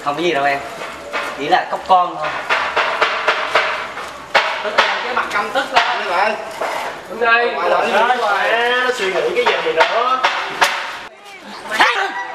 Không có gì đâu em, chỉ là cốc con thôi. Tức là cái mặt căm tức lên các bạn. Hôm nay suy nghĩ cái gì nữa.